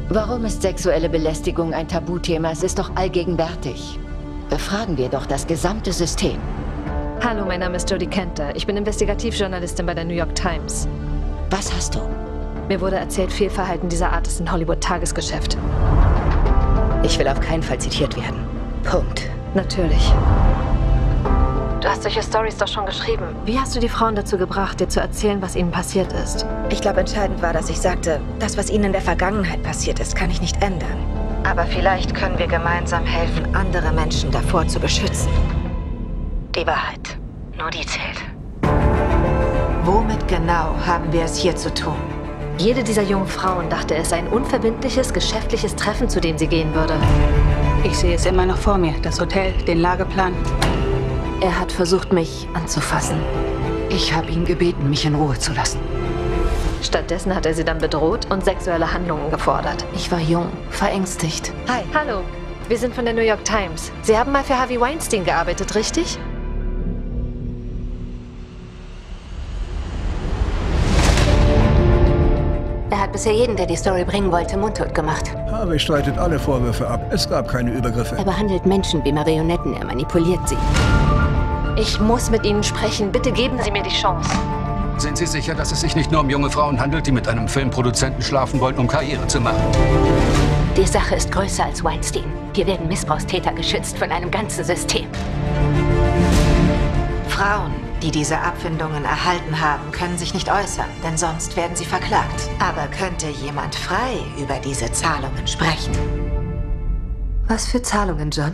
Warum ist sexuelle Belästigung ein Tabuthema? Es ist doch allgegenwärtig. Befragen wir doch das gesamte System. Hallo, mein Name ist Jodie Kenter. Ich bin Investigativjournalistin bei der New York Times. Was hast du? Mir wurde erzählt, Fehlverhalten dieser Art ist in Hollywood Tagesgeschäft. Ich will auf keinen Fall zitiert werden. Punkt. Natürlich. Du hast solche Storys doch schon geschrieben. Wie hast du die Frauen dazu gebracht, dir zu erzählen, was ihnen passiert ist? Ich glaube, entscheidend war, dass ich sagte, das, was ihnen in der Vergangenheit passiert ist, kann ich nicht ändern. Aber vielleicht können wir gemeinsam helfen, andere Menschen davor zu beschützen. Die Wahrheit. Nur die zählt. Womit genau haben wir es hier zu tun? Jede dieser jungen Frauen dachte, es sei ein unverbindliches, geschäftliches Treffen, zu dem sie gehen würde. Ich sehe es immer noch vor mir. Das Hotel, den Lageplan. Er hat versucht, mich anzufassen. Ich habe ihn gebeten, mich in Ruhe zu lassen. Stattdessen hat er sie dann bedroht und sexuelle Handlungen gefordert. Ich war jung, verängstigt. Hi. Hallo. Wir sind von der New York Times. Sie haben mal für Harvey Weinstein gearbeitet, richtig? Er hat bisher jeden, der die Story bringen wollte, mundtot gemacht. Harvey streitet alle Vorwürfe ab. Es gab keine Übergriffe. Er behandelt Menschen wie Marionetten, er manipuliert sie. Ich muss mit Ihnen sprechen. Bitte geben Sie mir die Chance. Sind Sie sicher, dass es sich nicht nur um junge Frauen handelt, die mit einem Filmproduzenten schlafen wollen, um Karriere zu machen? Die Sache ist größer als Weinstein. Hier werden Missbrauchstäter geschützt von einem ganzen System. Frauen, die diese Abfindungen erhalten haben, können sich nicht äußern, denn sonst werden sie verklagt. Aber könnte jemand frei über diese Zahlungen sprechen? Was für Zahlungen, John?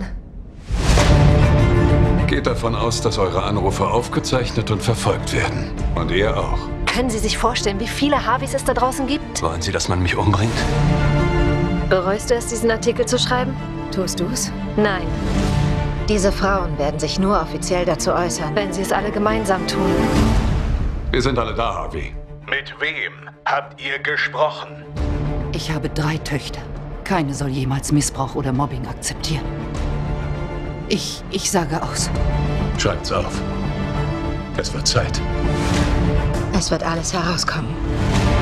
Geht davon aus, dass eure Anrufe aufgezeichnet und verfolgt werden. Und ihr auch. Können Sie sich vorstellen, wie viele Harveys es da draußen gibt? Wollen Sie, dass man mich umbringt? Bereust du es, diesen Artikel zu schreiben? Tust du's? Nein, Diese Frauen werden sich nur offiziell dazu äußern. wenn sie es alle gemeinsam tun. Wir sind alle da, Harvey. Mit wem habt ihr gesprochen? Ich habe 3 Töchter. Keine soll jemals Missbrauch oder Mobbing akzeptieren. Ich sage aus. Schreibt's auf. Es wird Zeit. Es wird alles herauskommen.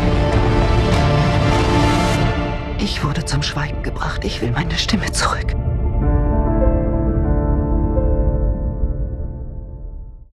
Ich wurde zum Schweigen gebracht. Ich will meine Stimme zurück.